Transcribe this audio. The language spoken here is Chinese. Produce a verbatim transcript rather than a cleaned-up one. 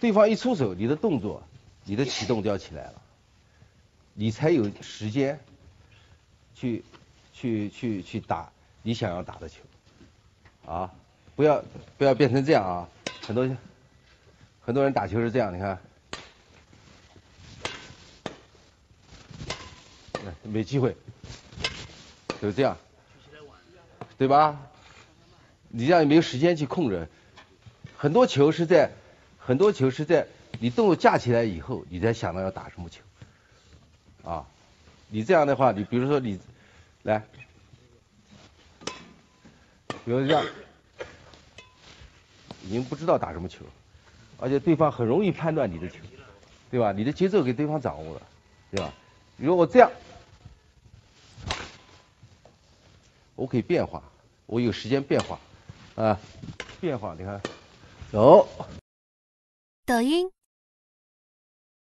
对方一出手，你的动作，你的启动就要起来了，你才有时间去去去去打你想要打的球，啊，不要不要变成这样啊，很多很多人打球是这样，你看，没机会，就是这样，对吧？你这样也没有时间去控制，很多球是在。很多球是在你动作架起来以后，你才想到要打什么球，啊，你这样的话，你比如说你，来，比如这样，已经不知道打什么球，而且对方很容易判断你的球，对吧？你的节奏给对方掌握了，对吧？如果这样，我可以变化，我有时间变化，啊，变化，你看，走。 抖音、